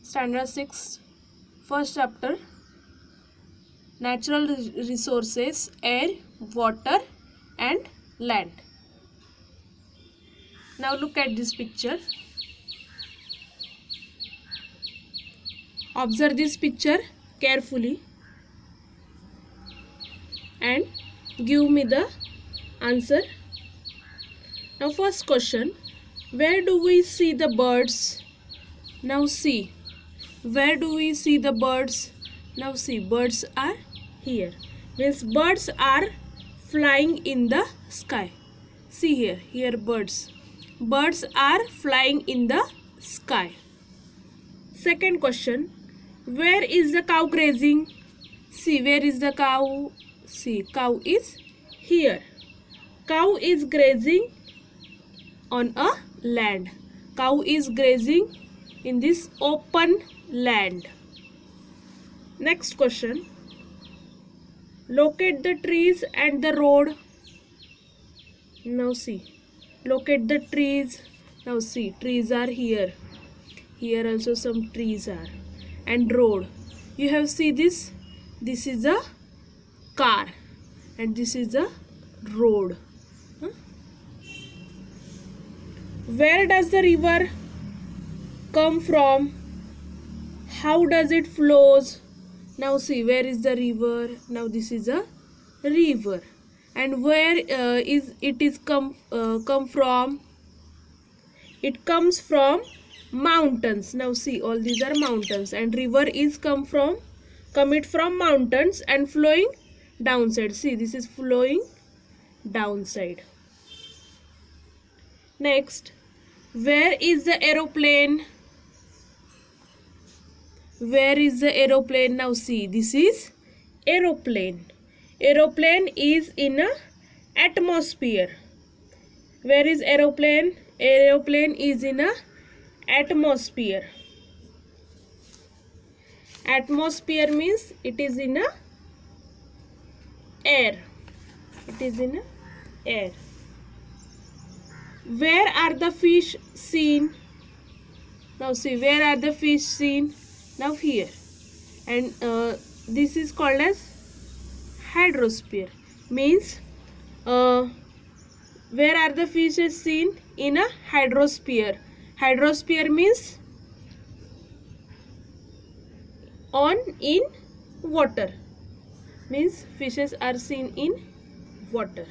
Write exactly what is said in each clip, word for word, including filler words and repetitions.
Standard six, first chapter, natural resources, air, water and land. Now look at this picture. Observe this picture carefully and give me the answer. Now first question, where do we see the birds? Now see, where do we see the birds? Now see, birds are here. Means birds are flying in the sky. See here, here birds. Birds are flying in the sky. Second question, where is the cow grazing? See, where is the cow? See, cow is here. Cow is grazing on a land. Cow is grazing in this open land. Next question, locate the trees and the road. Now see, locate the trees. Now see, trees are here. Here also some trees are. And road. You have see this. This is a car. And this is a road. Huh? Where does the river come from? How does it flows? Now see, where is the river? Now this is a river. And where uh, is it is come uh, come from? It comes from mountains. Now see, all these are mountains, and river is come from come it from mountains and flowing downside. See, this is flowing downside. Next, where is the aeroplane? Where is the aeroplane? Now see, this is aeroplane. Aeroplane is in a atmosphere. Where is aeroplane? Aeroplane is in a atmosphere. Atmosphere means it is in a air. It is in a air. Where are the fish seen? Now see, where are the fish seen? Now here. And uh, this is called as hydrosphere. Means uh, where are the fishes seen? In a hydrosphere. Hydrosphere means on in water. Means fishes are seen in water.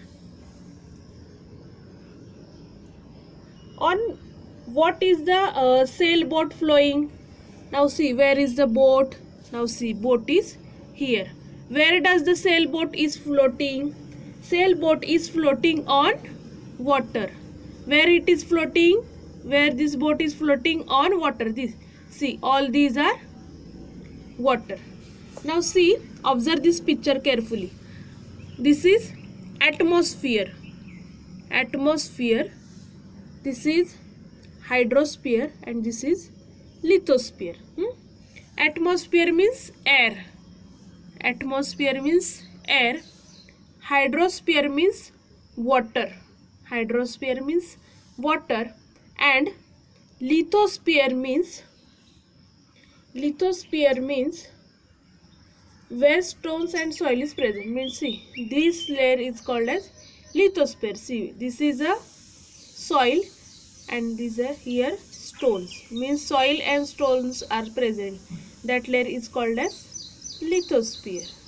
On what is the uh, sailboat flowing? Now see, where is the boat? Now see, boat is here. Where does the sailboat is floating? Sailboat is floating on water. Where it is floating? Where this boat is floating on water. This, see, all these are water. Now see, observe this picture carefully. This is atmosphere. Atmosphere. This is hydrosphere and this is lithosphere. Hmm? Atmosphere means air. Atmosphere means air. Hydrosphere means water. Hydrosphere means water. And lithosphere means lithosphere means where stones and soil is present. Means see, this layer is called as lithosphere. See, this is a soil and these are here stones. Means soil and stones are present. That layer is called as lithosphere.